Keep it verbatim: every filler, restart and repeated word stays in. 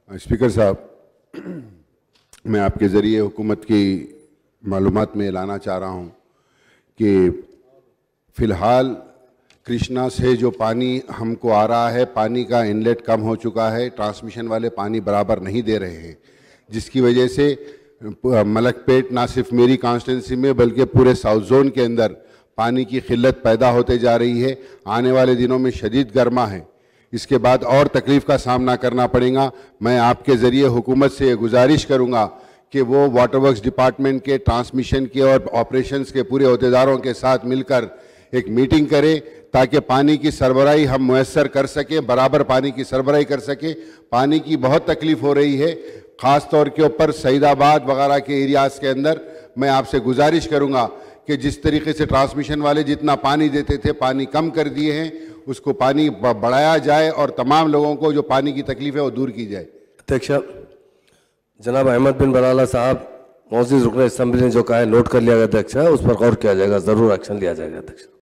Speaker साहब, मैं आपके ज़रिए हुकूमत की मालूमात में लाना चाह रहा हूँ कि फ़िलहाल कृष्णा से जो पानी हमको आ रहा है, पानी का इनलेट कम हो चुका है, ट्रांसमिशन वाले पानी बराबर नहीं दे रहे हैं, जिसकी वजह से मलकपेट ना सिर्फ मेरी कॉन्स्टिट्यूंसी में बल्कि पूरे साउथ जोन के अंदर पानी की किल्लत पैदा होते जा रही है। आने वाले दिनों में शदीद गर्मा है, इसके बाद और तकलीफ़ का सामना करना पड़ेगा। मैं आपके ज़रिए हुकूमत से गुजारिश करूँगा कि वो वाटर वर्क्स डिपार्टमेंट के, ट्रांसमिशन के और ऑपरेशंस के पूरे अहदेदारों के साथ मिलकर एक मीटिंग करें ताकि पानी की सरबराही हम मुयस्सर कर सकें, बराबर पानी की सरबराही कर सकें। पानी की बहुत तकलीफ़ हो रही है, ख़ास तौर के ऊपर सईदाबाद वगैरह के एरियाज़ के अंदर। मैं आपसे गुजारिश करूँगा कि जिस तरीके से ट्रांसमिशन वाले जितना पानी देते थे, पानी कम कर दिए हैं, उसको पानी बढ़ाया जाए और तमाम लोगों को जो पानी की तकलीफ़ है वो दूर की जाए। अध्यक्ष, जनाब अहमद बिन बलाला साहब मौजूद रुकन असेंबली ने जो कहा है नोट कर लिया गया अध्यक्ष, उस पर गौर किया जाएगा, ज़रूर एक्शन लिया जाएगा अध्यक्ष।